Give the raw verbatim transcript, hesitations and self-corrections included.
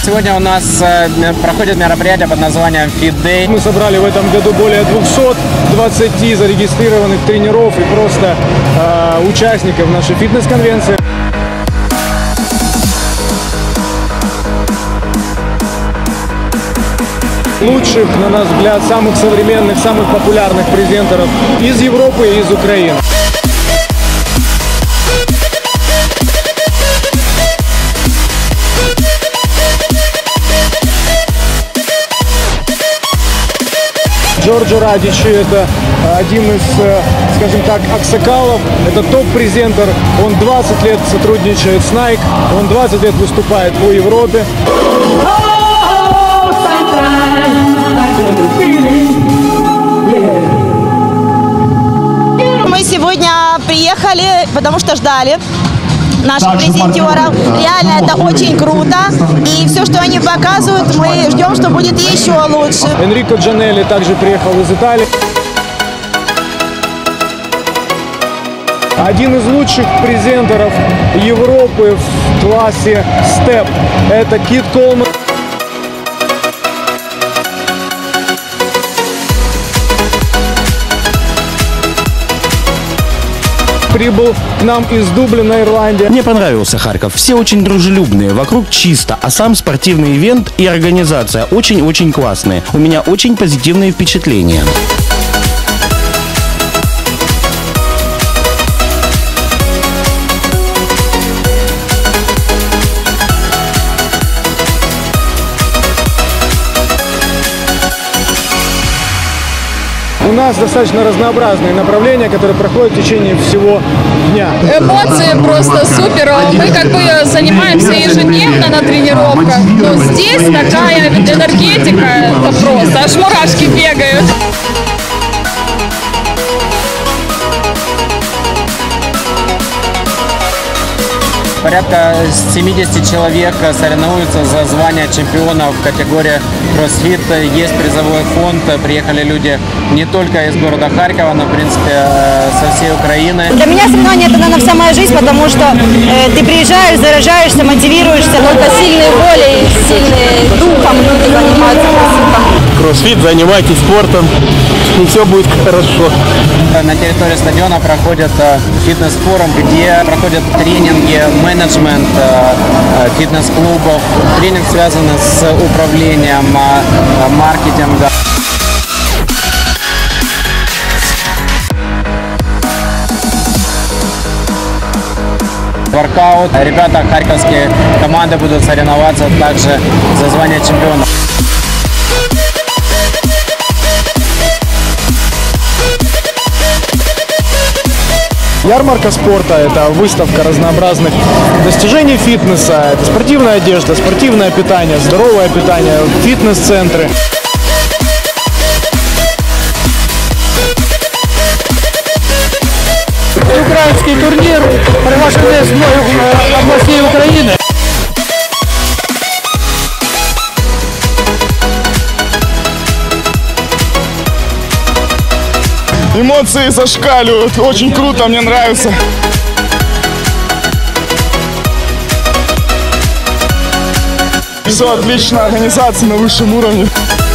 Сегодня у нас проходит мероприятие под названием Fit Day. Мы собрали в этом году более двухсот двадцати зарегистрированных тренеров и просто э, участников нашей фитнес-конвенции. Лучших, на наш взгляд, самых современных, самых популярных презентеров из Европы и из Украины. Джорджо Радичи – это один из, скажем так, аксакалов, это топ-презентер, он двадцать лет сотрудничает с Nike, он двадцать лет выступает по Европе. Мы сегодня приехали, потому что ждали наших презентеров. Реально это очень круто. И все, что они показывают, мы ждем, что будет еще лучше. Энрико Джанелли также приехал из Италии. Один из лучших презентеров Европы в классе степ – это Кит Колман. Прибыл к нам из Дублина, Ирландия. Мне понравился Харьков. Все очень дружелюбные, вокруг чисто, а сам спортивный ивент и организация очень-очень классные. У меня очень позитивные впечатления. У нас достаточно разнообразные направления, которые проходят в течение всего дня. Эмоции просто супер. Мы как бы занимаемся ежедневно на тренировках, но здесь такая энергетика, это просто аж мурашки бегают. Порядка семидесяти человек соревнуются за звание чемпионов в категории кроссфит. Есть призовой фонд. Приехали люди не только из города Харькова, но, в принципе, со всей Украины. Для меня соревнования – это, наверное, вся моя жизнь, потому что э, ты приезжаешь, заражаешься, мотивируешься. Только сильные волей, сильные духом люди занимаются кроссфитом. Кроссфит, занимайтесь спортом, и все будет хорошо. На территории стадиона проходит фитнес-форум, где проходят тренинги, менеджмент фитнес-клубов. Тренинг связан с управлением, маркетингом. Воркаут. Ребята харьковские команды будут соревноваться также за звание чемпиона. Ярмарка спорта – это выставка разнообразных достижений фитнеса, это спортивная одежда, спортивное питание, здоровое питание, фитнес-центры. Украинский турнир приглашены с многих областей Украины. Эмоции зашкаливают, очень круто, мне нравится. Все отлично, организация на высшем уровне.